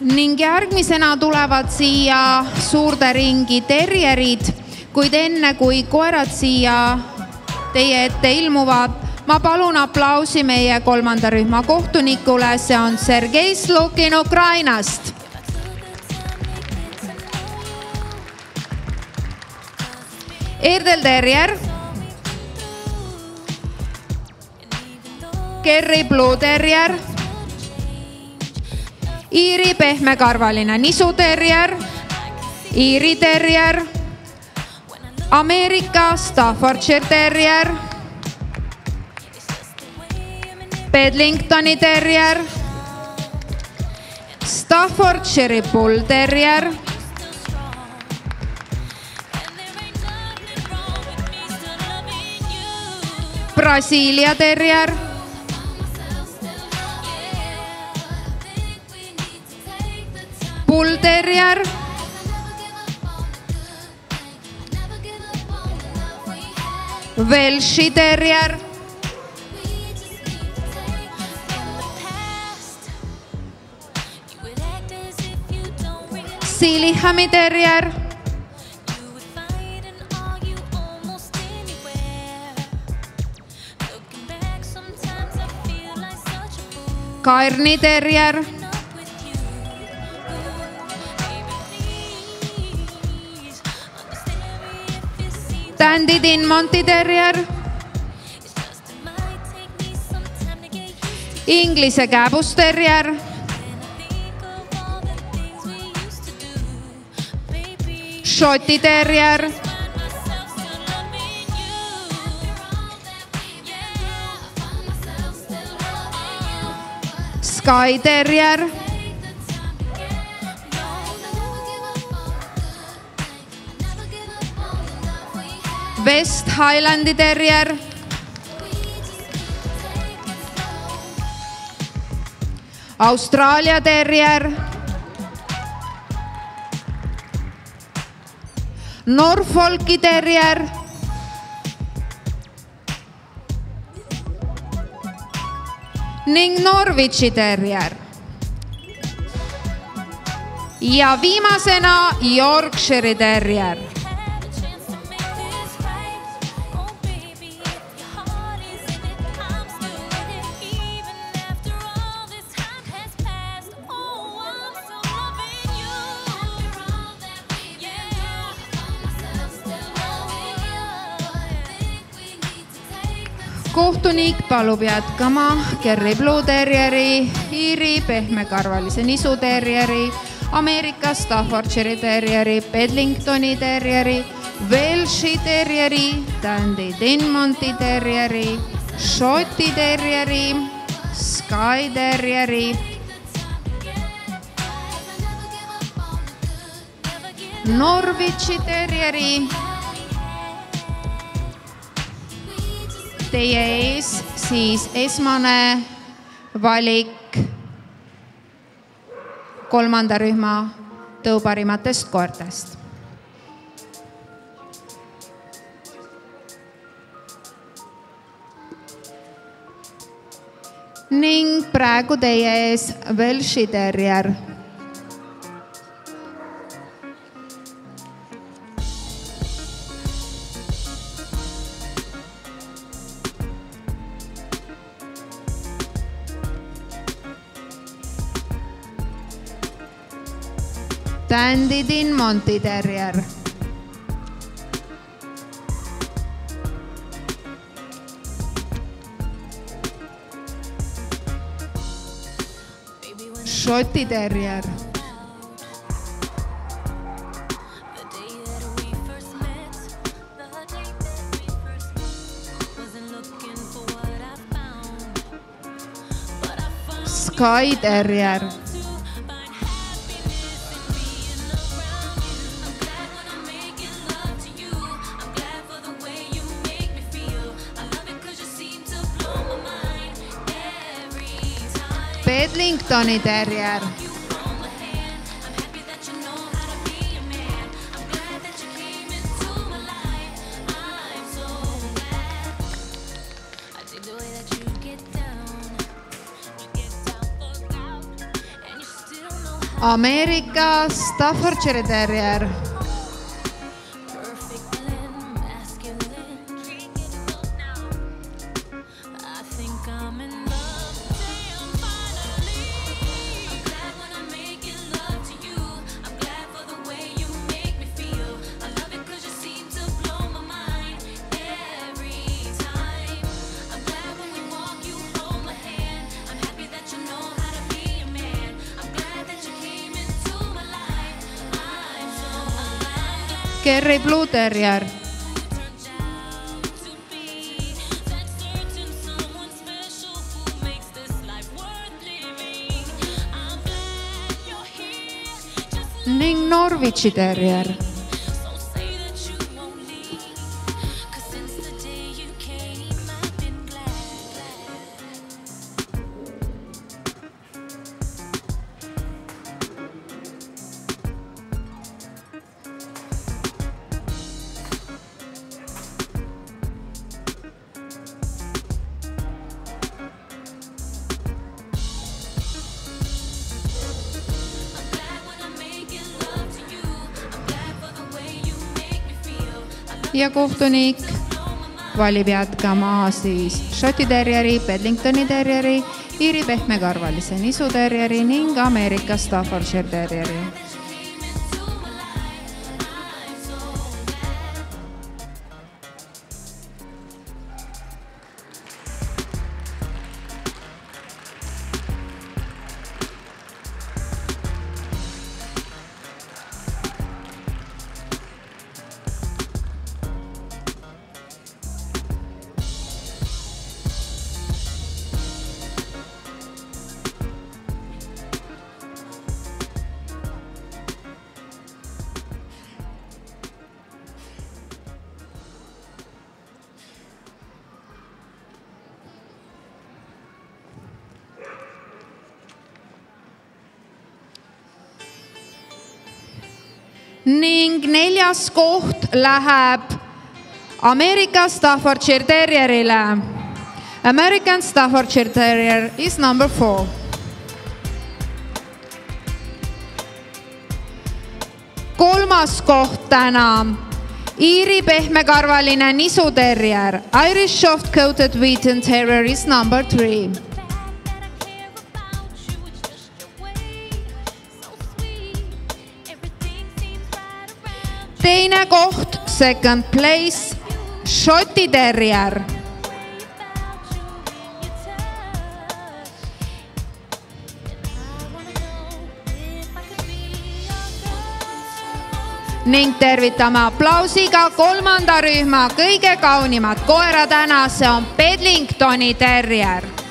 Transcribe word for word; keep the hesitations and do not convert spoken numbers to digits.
Ning järgmisena tulevad siia suurde ringi terjerid, kuid enne kui koerad siia teie ette ilmuvad, ma palun aplausi meie kolmanda rühma kohtunikule, see on Sergei Slukin Ukrainast. Erdel Terrier, Kerry Blue Terrier, Iiri pehmekarvaline nisuterrier, Iiri terrier, Ameerika Staffordshire terrier, Bedlingtoni terrier, Staffordshire Bull terrier, Brasiilia terrier, Bull terrier, Welshi terrier, Sealyhami terrier, Cairni terrier, Dandy Dinmonti terrier, Inglise kääbusterrier, Šoti terrier, Skye terrier, West Highlandi terrier, Austraalia terrier, Norfolki terrier, ning Norwichi terrier. Ja viimasena Yorkshire terrier. Kohtunik palub jätkama Kerry Blue terrieri, Iiri pehmekarvalise nisuterrieri, Ameerika Staffordshire terrieri, Bedlingtoni terrieri, Welshi terrieri, Dandy Dinmonti terrieri, Šoti terrieri, Skye terrieri, Norwichi terrieri. Teie ees siis esmane valik kolmanda rühma tõuparimatest koertest. Ning praegu teie ees Welshi terrier. Dandy Dinmonti terrier, Šoti terrier, Skye terrier, Bedlingtoni terrier, Ameerika Staffordshire Terrier. Kerry Blue Terrier. Ning Norwichi Terrier. Ja kohtunik valib jätkama siis Šoti Terrieri, Bedlingtoni Terrieri, Iiri pehmekarvalise Nisu Terrieri ning Ameerika Staffordshire Terrieri. Ning neljas koht läheb Ameerika Staffordshire Terrierile. American Staffordshire Terrier is number four. Kolmas koht täna Iiri pehmekarvaline Nisu Terrier. Irish Soft-Coated Wheaten Terrier is number three. Teine koht, second place, Šoti Terrier. Ning tervitame aplausiga kolmanda rühma kõige kaunimat koera täna, see on Bedlingtoni Terrier.